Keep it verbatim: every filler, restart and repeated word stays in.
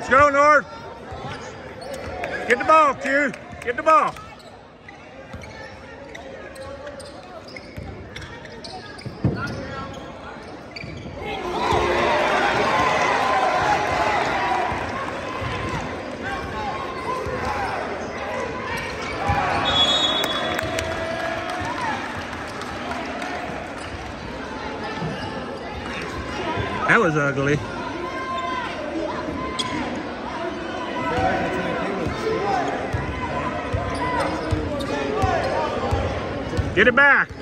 Let's go, North. Get the ball, Q. Get the ball. That was ugly. Get it back.